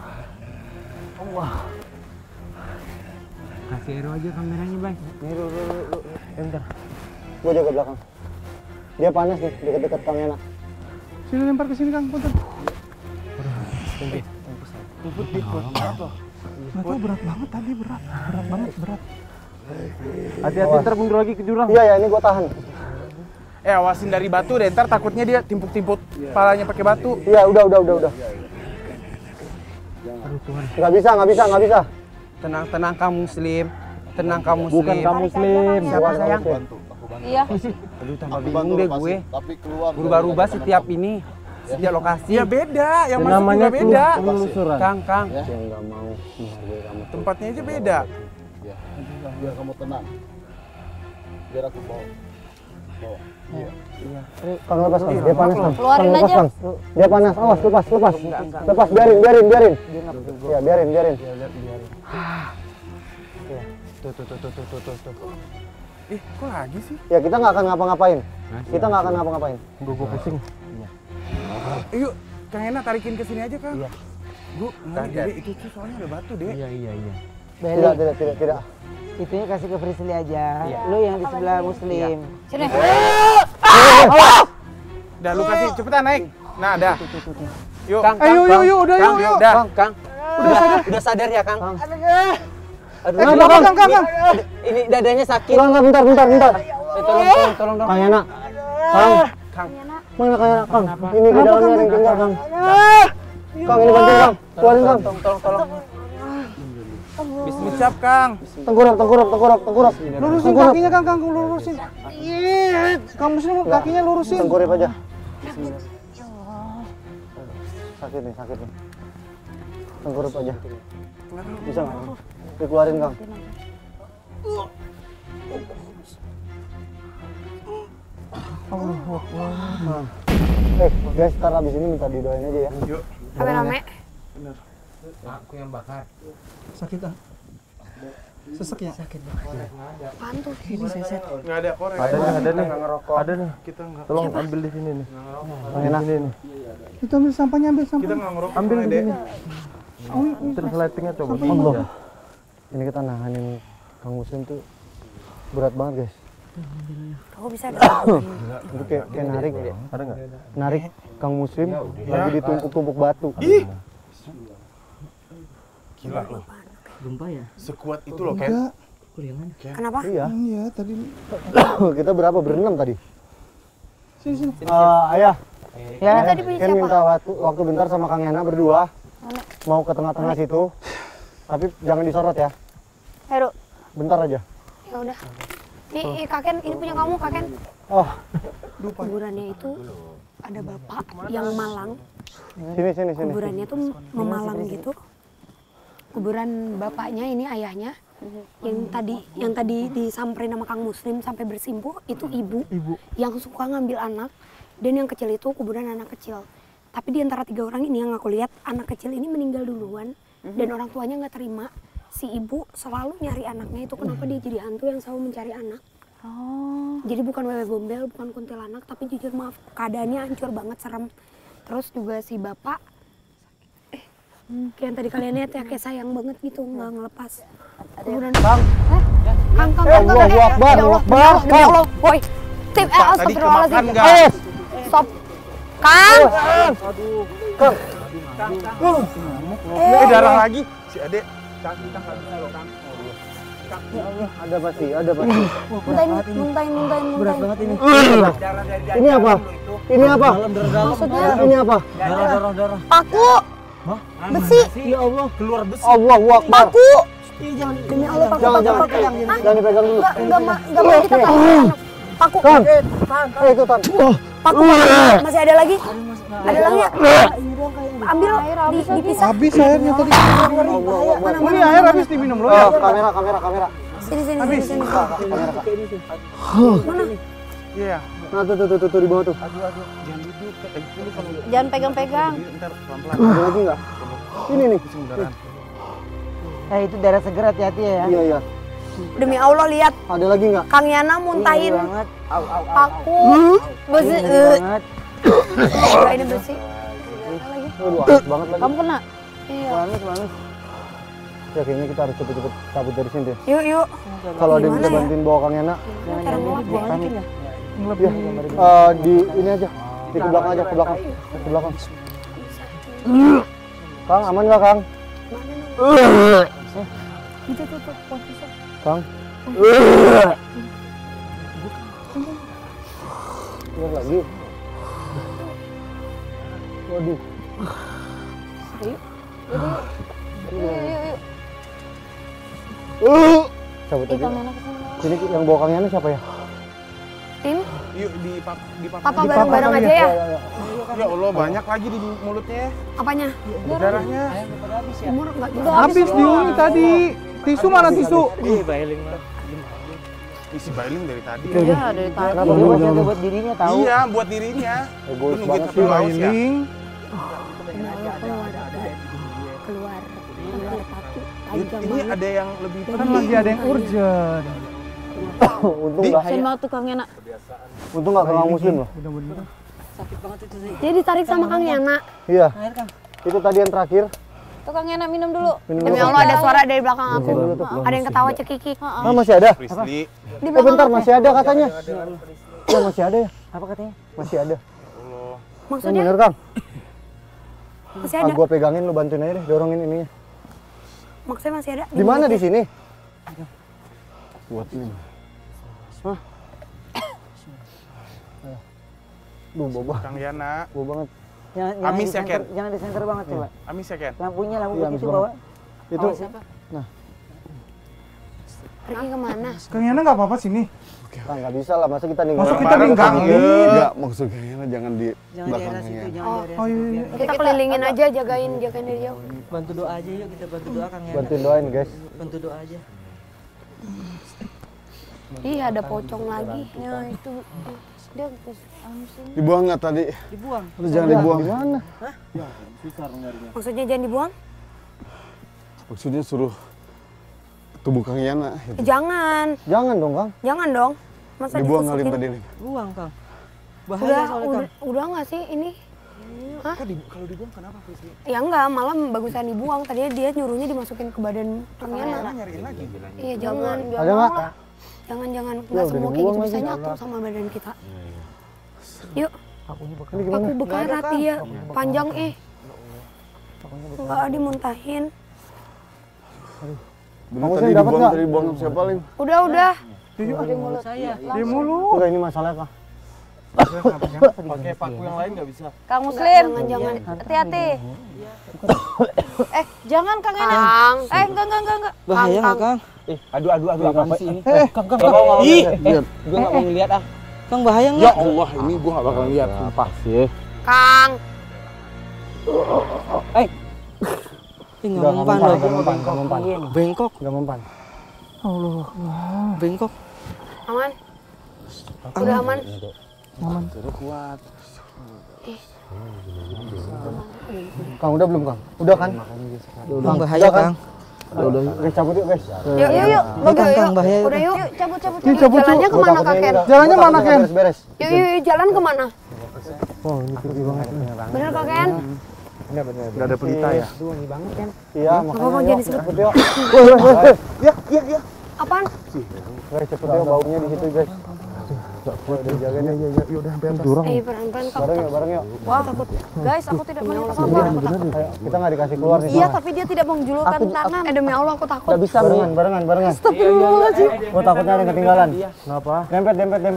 Kasih Heru aja kameranya, Bang. Heru. Bentar. Gua jaga belakang. Dia panas nih, deket-deket Kang Yana. Sini lempar ke sini, Kang. Punten. Tumput di kuat apa? Nggak tahu, berat banget tadi, berat. Hati-hati ntar mundur lagi ke jurang. Iya, ini gua tahan. Awasin dari batu deh, ntar takutnya dia timpuk-timpuk palanya pakai batu. Iya, udah. Nggak bisa. Tenang kamu Muslim. Bukan kamu Muslim. Siapa sayang? Iya. Aduh, tambah bingung deh gue. Berubah-ubah setiap lokasi. Ya beda, yang masuk namanya juga beda. penelusuran. Kang. Yang nggak mau menghargai kamu. Tempatnya aja beda. Biar kamu tenang. Biar aku bawa. Kang, lepas Kang. Dia panas Kang. Keluarin Kang, lepas aja. Kang. Dia panas. Awas, lepas. Lepas, biarin. Ya, biarin. Tuh. Kok lagi sih? Ya, kita nggak akan ngapa-ngapain. Gue pusing. Yuk, Kang Ena tarikin ke sini aja, Kang. Iya. Gue ngeri deh, itu tuh soalnya ada batu deh. Iya. Tidak. Itunya kasih ke Frisli aja. Lu yang di sebelah Muslim. Sini. Dah lu kasih, cepetan naik. Nah, dah. Yuk. Kang, Udah, Kang. Udah sadar ya, Kang? Aduh, Kang. Ini dadanya sakit. Kang, bentar. Tolong dong. Kang Yana. Kang. Mana Kang Yana, Kang? Ini di dalamnya ada yang tinggal, Kang. Kang, ini bantuin, Kang. Keluarin, Kang. Tolong. Bismillah, Kang. Tengkurap. Lurusin kakinya, Kang. Lurusin. Kamu sini kakinya lurusin. Tengkurap aja. Sakit nih. Tengkurap aja. Bisa nggak? Dikeluarin, Kang. Guys, ntar abis ini minta didoain aja ya. Yuk. Rame-rame. Aku yang bakar. Sakit, Kang. Sesek ya? Pantus. Ini seset. Nggak ada korek. Ada nih. Nggak ngerokok. Ada nih. Kita nggak. Tolong ambil di sini nih. Di sini nih. Itu ambil sampahnya, ambil Kita sampah. nggak ngerokok. Ambil di Dek. sini. Terus lightingnya coba. Allah. Ini kita nahanin Kang Muslim tuh berat banget, guys. Kok bisa ada? Itu kayak narik. Ada nggak? Narik Kang Muslim lagi ditumpuk-tumpuk batu. Gila loh. Gempa ya? Sekuat itu loh, Ken. Enggak. Kenapa? Iya. Iya, tadi. Kita berapa? Berenam tadi. Sini. Ayah. Ya. Tadi punya Ken siapa? minta waktu bentar sama Kang Yana berdua. Mau ke tengah-tengah situ. Tapi jangan disorot ya. Heru. Bentar aja. Ya udah. Nih, Kaken, ini punya kamu, Kaken. Oh, Kuburannya itu ada bapak yang malang. sini. Kuburannya tuh memalang gitu. Kuburan bapaknya ini ayahnya. Yang tadi disamperin sama Kang Muslim sampai bersimpuh itu ibu. Yang suka ngambil anak, dan yang kecil itu kuburan anak kecil. Tapi di antara 3 orang ini yang aku lihat anak kecil ini meninggal duluan dan orang tuanya nggak terima. Si ibu selalu nyari anaknya, itu kenapa dia jadi hantu yang selalu mencari anak. Jadi bukan wewe gombel, bukan kuntilanak, tapi jujur maaf keadaannya hancur banget, serem. Terus juga si bapak kayak yang tadi kalian lihat ya, kayak sayang banget gitu, nggak ngelepas. Kemudian Kang, Allahu Akbar, ya Allah, boy. Astagfirullahaladzim. Stop. Kang. Darah lagi si Ade. Kang, kita nggak bisa loh, Kang. Ya Allah, ada pasti. Muntahin. Berat banget ini. Ini apa? Ini apa? Maksudnya? Ini apa? Darah. Paku. Besi. Ya Allah, keluar besi. Allahu Akbar. Paku. Demi Allah, Jangan dipegang dulu. Enggak mau kita tahu. Paku. Kang. Itu Tan. Paku. Masih ada lagi? Ada lagi ya? Ambil dipisah. Habis airnya tadi. Ini air habis diminum loh. Kamera. Sini. Habis. Kamera, Kak. Mana? Iya. Nah, tuh di bawah tuh. Jangan duduk. Dulu kalau Jangan pegang-pegang. ntar pelan-pelan. Ada lagi nggak? Ini nih. Itu darah seger, hati-hati ya. Iya. Demi Allah lihat Ada lagi nggak? Kang Yana muntahin paku. Besi. Ini besi. Aduh, panas banget lagi. Kamu kena? Iya. Panas. Ya kayaknya kita harus cepet-cepet cabut dari sini deh. Yuk. Kalau ada yang bisa Gimana ya? bantuin bawa Kang Yana. Cara ngelap ya? Ya, di ini aja. Di ke belakang aja, ke belakang. Kang, aman nggak Kang? Itu tuh posisi. Kang. Lihat lagi. Waduh. Yuk. Cabut aja. Jadi yang bawa Kang Yana siapa ya? Tim, Yuk di papa bareng-bareng aja ya. Ya Allah, banyak lagi di mulutnya. Apanya? Darahnya. Umur enggak juga. Habis di uni tadi. Tisu mana tisu? Isi bailing dari tadi. Iya, dari tadi. Dia jaga buat dirinya tahu. Iya, buat dirinya. Egois Nungguin banget sampai sih. haus ya. Keluar paku. Ini ada yang lebih Kan lagi ada yang urgent. Untung nggak. Sen banget tuh Kang Yana. Untung nggak kena muslim loh. Jadi ditarik sama Kang Yana. Iya. Itu tadi yang terakhir. Tuh Kang Yana minum dulu. Demi Allah ada suara dari belakang aku. Ada yang ketawa cekikik. Ah, masih ada? Prisli. Di Bentar, aku. masih ada katanya. Ya masih ada ya? Apa katanya? Masih ada. Maksudnya Bener Kang? masih ada. Gua pegangin, lu bantuin aja deh, dorongin ininya. Maksudnya masih ada. Di mana di sini? Buat ini. Hah? Duh, boba. Kang Yana. Bau banget. Amis ya, Ken? Jangan di center banget coba. Amis ya, Ken? Lampunya Iya, lampu amis itu banget. bawa. Itu. Pergi kemana? Kang Yana nggak apa-apa sini. Kang, nggak bisa lah, masa kita ninggalin. Masa kita ninggangin? Enggak, maksudnya jangan di belakangnya. Oh iya. Kita kelilingin aja, jagain dari jauh. Bantu doa aja yuk, kita bantu doa Kang Yana. Bantuin doain, guys. Bantu doa aja. Ih, ada pocong lagi. Ya itu dia Dibuang nggak tadi? Dibuang. Terus jangan dibuang. Di mana? maksudnya jangan dibuang? Maksudnya suruh tubuh Kang Yana. Gitu. Jangan. Jangan dong, Kang. Jangan dong. Masa Dibuang kali ditusukin? tadi nih. Buang Kang. Bahaya soalnya Kang. Udah nggak sih ini? Hah? Kalau dibuang kenapa, Prisli? Ya enggak, malah bagusan dibuang. Tadinya dia nyuruhnya dimasukin ke badan Kang Yana. Nyariin lagi. Iya, jangan. Ada nggak? Jangan. Ya, Nggak udah semua kayak dibuang gitu bisa lagi. nyatu sama badan kita. Yuk, Ini gimana? aku bekarat ya. Panjang Enggak dimuntahin. Bener Kamu tadi sih dapat dibuang, nggak? tadi buang sama siapa, Lim? Udah. Di mulut saya. Di mulut. Enggak, ini masalah, Kang. Pakai paku yang lain nggak bisa. Kang Muslim. Jangan. Hati-hati. Jangan Kang Yana. Kang. Enggak. Bahaya nggak Kang? Aduh, apaan sih ini? Kang. Ih, Gue nggak mau ngeliat ah. Kang bahaya Ya nggak? Allah, ini gua nggak bakal lihat. Apa sih? Kang. Nggak mempan loh. Nggak mempan. Bengkok. Nggak mempan. Allah. Bengkok. Aman? Udah aman? kuat. Kang, udah belum, Kang? Udah kan? Udah bahaya, Kang. Udah, guys, cabut yuk, guys. Yuk, Kang, bahaya. Udah yuk. Cabut. Jalannya kemana, Kak Ken? Jalannya mana, Ken? Beres. Yuk, jalan kemana? Oh, ini tinggi banget. Bener, Kak Ken? Nggak ada pelita ya? Wangi banget, Ken. Iya, Apa mau jadi sebut? cepet yuk. Ya. Apaan? Guys, cepet yuk, baunya di situ, guys. Udah jagain ya. Udah sampai atas. Pelan-pelan, Kak. Bareng yuk. Wah, guys, aku tidak mau apa-apa. Ayo, kita nggak dikasih keluar nih. Iya, tapi dia tidak menjulurkan tangan. Demi Allah, aku takut. Nggak bisa, barengan. Astagfirullahaladzim. Gua takutnya ada yang ketinggalan. Kenapa? Dempet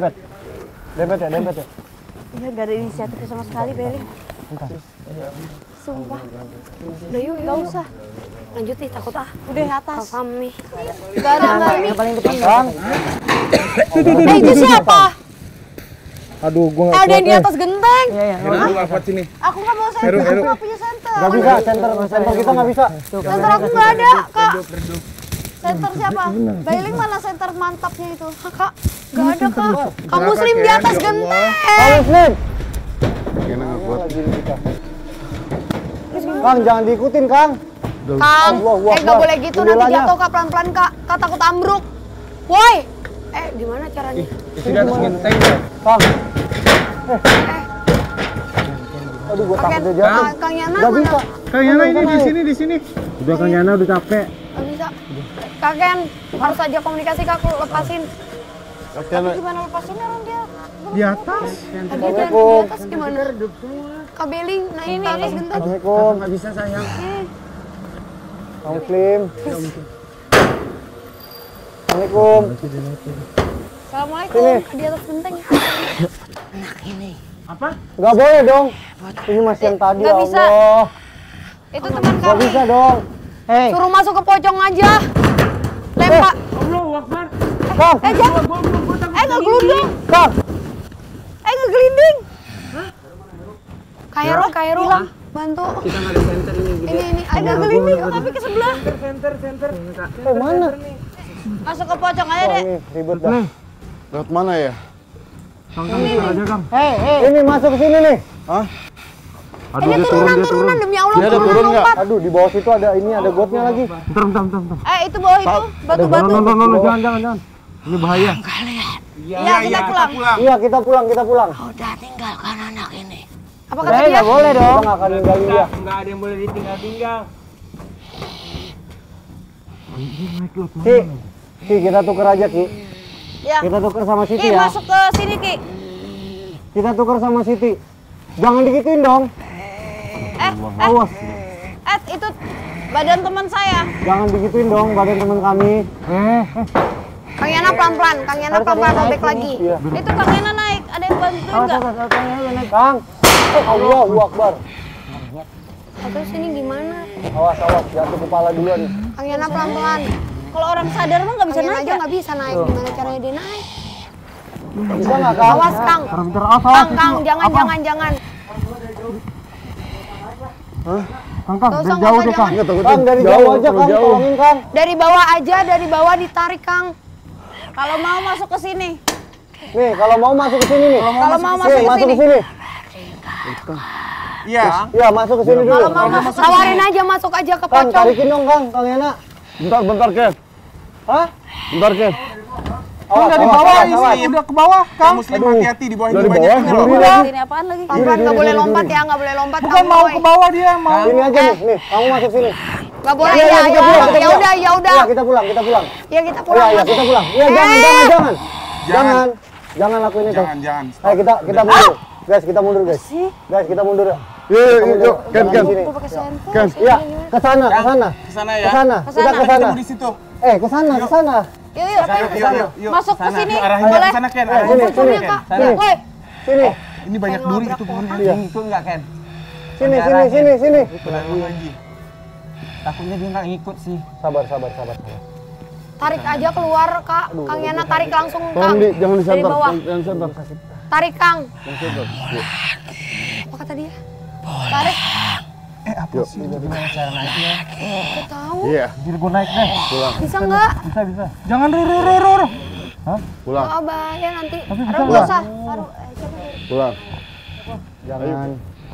ya. Iya, gak ada inisiatif sama sekali, Beli. Sumpah. Udah yuk, Gak usah. lanjut nih, takut ah. Udah atas. Kami. Gak ada Mami. Yang paling depan. Kang. Itu siapa? Aduh, gua nggak Ada yang di atas genteng. Iya. Aku nggak mau center. Aku nggak punya center. Nggak bisa, center kita nggak bisa. Center aku nggak ada, Kak. Center siapa? Bailing mana center mantapnya itu? Kak, gak ada, Kak. Kamu Muslim di atas genteng. Kang Muslim. Kayaknya nggak kuat. Kang, jangan diikutin, Kang. Kang, gak boleh gitu, nanti jatuh, Kak, pelan-pelan, Kak. Kak takut ambruk. Woi, gimana caranya? Itu di atas genteng. Kang. Aduh, gua takut dia jatuh. Kang Yana Nggak mana? bisa. Kang Yana ini di sini. Udah, Kang Yana udah capek. Gak bisa. Kak Ken, harus aja komunikasi, Kak, aku lepasin. Tapi gimana lepasinnya orang dia? Di atas. Tadi dia di atas gimana? Kak Beling naik ke atas genteng. Assalamualaikum. Nggak bisa sayang. Kang Muslim. Assalamualaikum. Assalamualaikum. Di atas genteng. Nggak boleh dong. Ini masih yang tadi, Nggak bisa. Allah. Itu teman Nggak kami. bisa dong. Hei, Suruh masuk ke pocong aja. Lempar. Kang. Jangan. Nggak gelundung. Kang. Nggak gelinding. Kairo, bantu. Kita nggak ada center ini. Ini Ada gelinding tapi ke sebelah. Mana? Masuk ke pocong aja Oh, deh. ini ribet dah. Lewat mana ya? Hei, ini masuk ke sini nih. Hah? Ini turunan demi Allah. Dia ada turun nggak? Aduh, di bawah situ ada gotnya lagi. Itu bawah itu batu-batu. Jangan. Ini bahaya. Iya, kita pulang. Iya, kita pulang. Udah tinggalkan anak ini. Apa Hei, kata dia? nggak boleh dong. Kita nggak akan ninggalin dia. Nggak ada yang boleh ditinggal-tinggal. Ki, kita tuker aja, Ki. Ya. Kita tuker sama Siti Ki, ya. masuk ke sini, Ki. Kita tuker sama Siti. Jangan digituin dong. Awas. Itu badan teman saya. Jangan digituin dong badan teman kami. Kang Yana pelan-pelan, robek lagi. Iya. Itu Kang Yana naik. Ada yang bantuin nggak? Kang. Allahu Akbar. Terus ini gimana? Awas, jatuh kepala duluan. Kang Yana pelan-pelan. Kalau orang sadar mah nggak bisa Kang Yana naik aja ya? nggak bisa naik. Gimana caranya dia naik? Bisa nggak, Kang? Awas, Kang. Kang, jangan. Kang, Nggak usah, dari jauh deh, Kang. jangan. Kang, dari jauh aja, Kang. Tolongin, Kang. Dari bawah aja, dari bawah ditarik, Kang. Kalau mau masuk ke sini. Nih, kalau mau masuk ke sini nih. Kalau mau Nih, masuk ke masuk sini. ke sini. Iya. Iya, masuk ke sini dulu. Kalau mau masuk, tawarin aja masuk aja ke Kang, pocong. tarikin dong, Kang Yana. Bentar, Ken. Hah? Bentar, Ken. Udah di bawah ini, udah ke bawah, Kang. Muslim hati-hati di bawah ini banyak. Ini apaan lagi? Pelan-pelan, nggak boleh lompat ya, nggak boleh lompat. Bukan mau ke bawah dia, mau. Sini aja nih, kamu masuk sini. Nggak boleh, Iya, kita pulang, kita ya pulang. udah. Iya, kita pulang. Ya kita pulang. Iya, kita pulang. Iya, jangan. Jangan lakuin itu. Jangan. Ayo kita mundur. Guys, kita mundur, guys. Guys, kita mundur ya. Yuk, Ken. Gue pakai senter. Ken. Iya, ke sana. Ke sana ya. Ke sana. Kita ke sana. Ketemu di situ. Ke sana. Yuk. Masuk ke sini. Arahnya Boleh. ke sana, Ken. Sini, Arahnya ke sini. sana, Ken. Woi. Sini. Ini banyak duri itu pohonnya. Itu nggak, Ken? Sini. Takutnya dia nggak ngikut sih. Sabar. Tarik aja keluar, Kak. Kang Yana tarik langsung, Kang. Tolong jangan Dari disantar. bawah. Jangan santar. Tarik, Kang. Jangan santar. Apa kata dia? Tarik. Apa sih? Gimana cara naiknya? Gak tahu. Iya, Biar gue naik deh. Bisa nggak? Bisa. Jangan ruru. pulang. Oh, bahaya nanti. Aduh, nggak usah. Pulang. Jangan.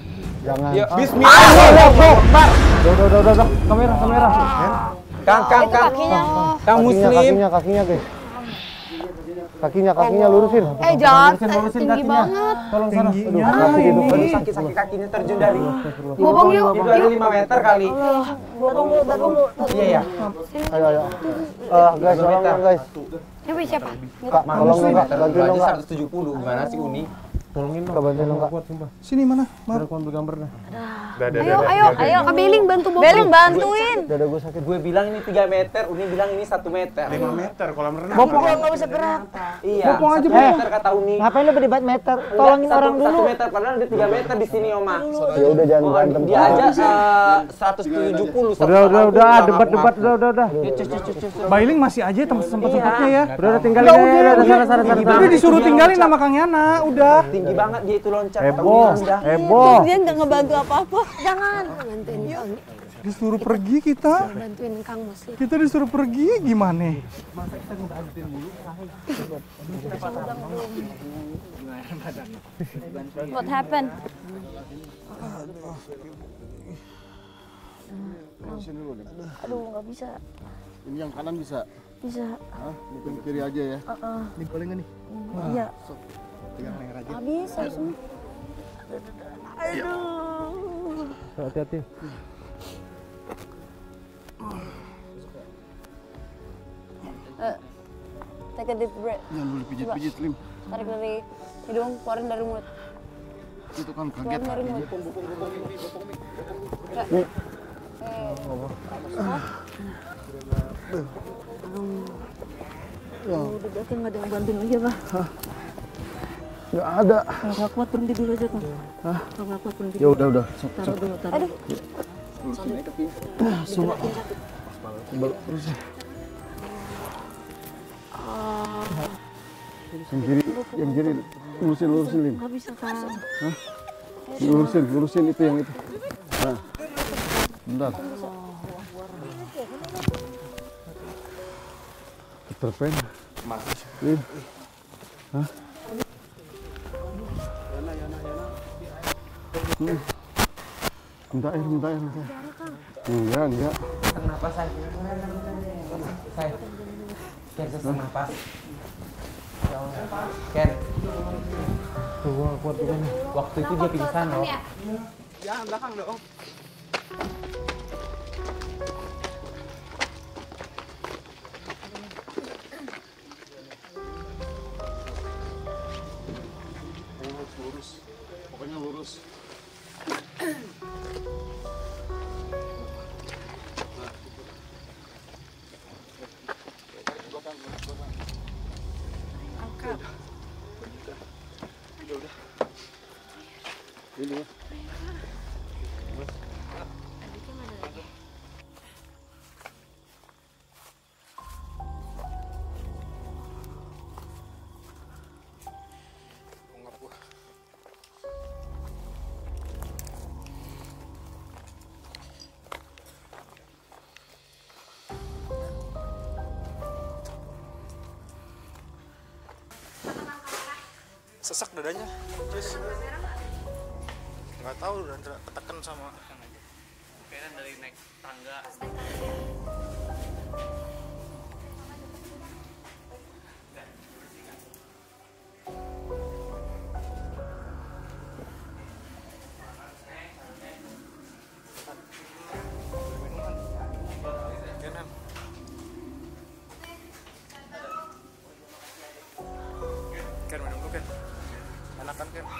Jangan. Yuk. Bismillah. Udah. Kamera. Kang. Kang Muslim. Kakinya, guys. Kakinya lurusin. Jangan, Lurusin tinggi kakinya. banget. Tolong sana. Aduh, sakit kakinya terjun dari. Bobong yuk. Itu ada 5 meter kali. Tunggu. Iya ya. Ayo. Guys, tolong guys. Siapa? Kak, tolong enggak, bantuin dong, Kak. 170. Gimana sih Uni? Tolongin dong. Bantuin dong, Kak. Sini mana? Aku ambil gambar dah. Ayo. Kak Beling bantu Bobong. Beling bantuin. Dada gue sakit. Gue bilang ini 3 meter, Uni bilang ini 1 meter. 5 meter kolam renang. Bopong Nggak bisa gerak. Iya. Bopong aja, 1 meter kata Uni. Ngapain lu berdebat meter? Tolongin orang dulu. 1 meter padahal ada 3 meter di sini, Oma. Ya udah jangan berantem. Dia aja 170. Udah, debat udah. Bailing masih aja tempat-tempatnya ya. Udah tinggalin aja. Sana. Udah disuruh tinggalin sama Kang Yana, udah. Tinggi banget dia itu loncat. Heboh. Dia nggak ngebantu apa-apa. Jangan. Bantuin Kang. Disuruh pergi kita. Bantuin Kang Muslim. Kita disuruh pergi gimana? What happened? Aduh, nggak bisa. Ini yang kanan bisa. Bisa. Hah? Mungkin kiri aja ya. Ini boleh nggak nih? Iya. Pegang leher aja. Nggak bisa. Aduh. Hati-hati. Take a deep breath. Jangan dulu pijit-pijit, Lim. Tarik dari hidung, keluarin dari mulut. Itu kan kaget. Keluarin dari mulut. Nih. Udah belakang nggak ada yang bantuin lagi apa? Nggak ada. Kalau nggak kuat berhenti dulu aja kan? Kalau nggak kuat berhenti. Ya udah. Taruh dulu. Aduh. Semua. Terus. Yang kiri, lurusin Lim. Nggak bisa kan? Hah? Lurusin itu yang itu. Nah, bentar. Terpen. Lim. Hah? Minta air. Enggak. Kenapa saya? Ken, sesak nafas. Ken. Tuh, kuat juga nih. Waktu itu dia pingsan loh. Jangan belakang dong. Lurus. Pokoknya lurus. Ini. Sesak dadanya. Terus nggak tahu dan ketekan sama kayaknya dari naik tangga. Ken, minum dulu Ken. Enakan Ken.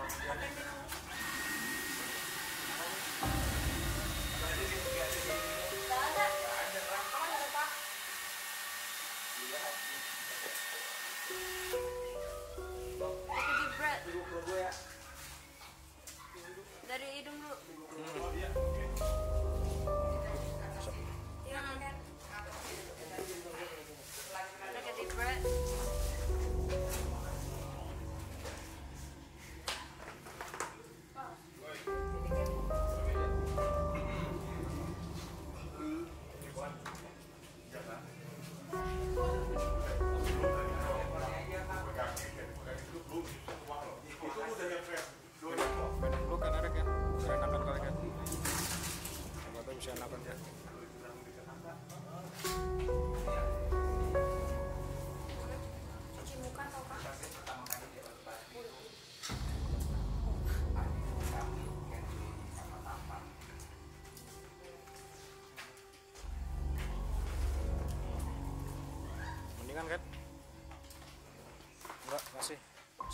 Dari hidung dulu. Take a deep breath. Minum dulu kan ada Ken.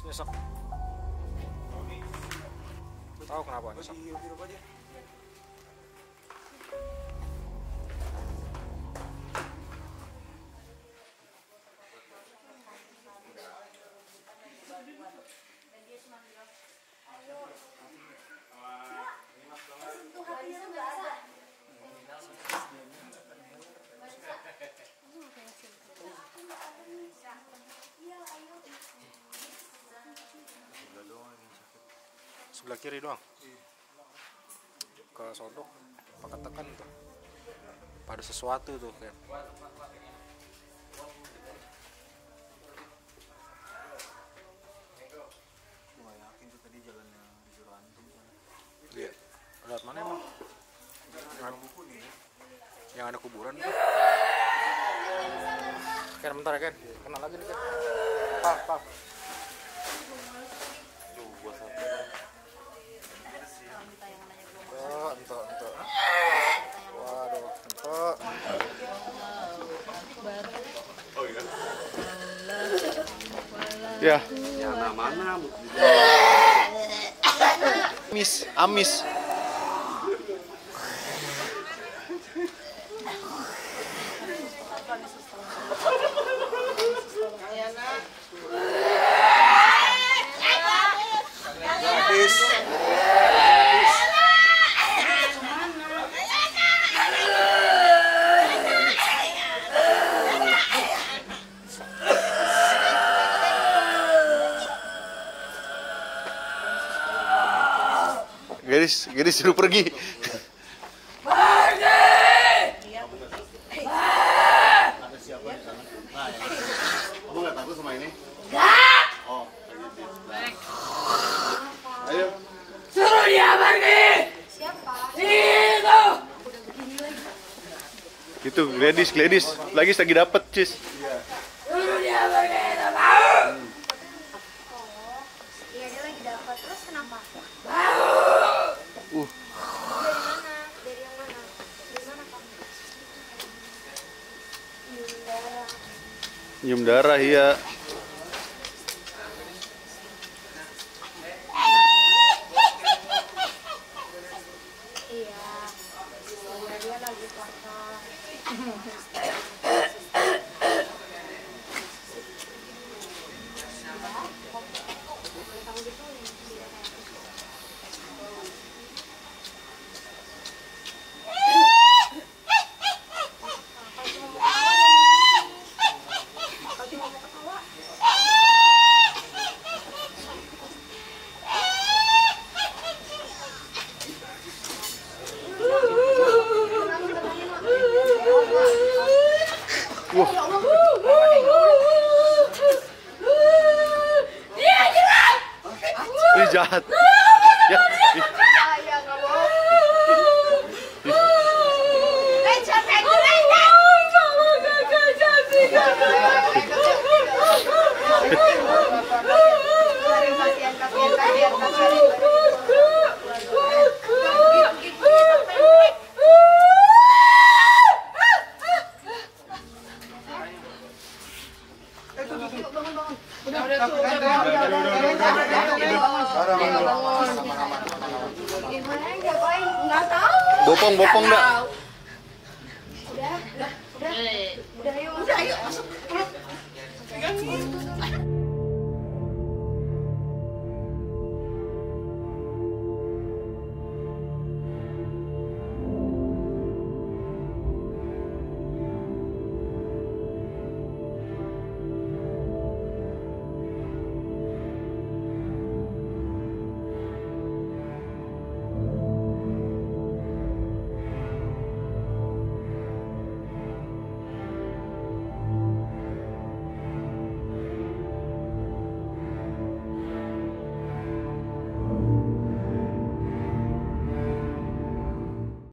Nyesek. Tahu kenapa nyesek? Sebelah kiri doang. Ke sodok pakai tekan tuh. Pada sesuatu tuh kayak. Gua yakin tuh tadi jalannya disuruh antum kan. Iya. Lewat mana emang? Yang buku nih. Yang ada kuburan. Ken bentar ya Ken. Kena lagi nih Ken. Pak. Entok. Waduh, entok. Oh iya. Ya. Ya mana? Amis. Gadis suruh pergi. Ada siapa di sana? Nah, kamu nggak takut sama ini? Nggak. Oh, ayo. Suruh dia pergi. Siapa? Itu Gladys lagi dapet cis. Suruh dia pergi. Iya dia lagi dapat. Terus kenapa? Dari yang mana? Dari mana kamu? Nyium darah iya. Iya. Dia lagi pasang. Ih jahat. Ya. Bopong dah.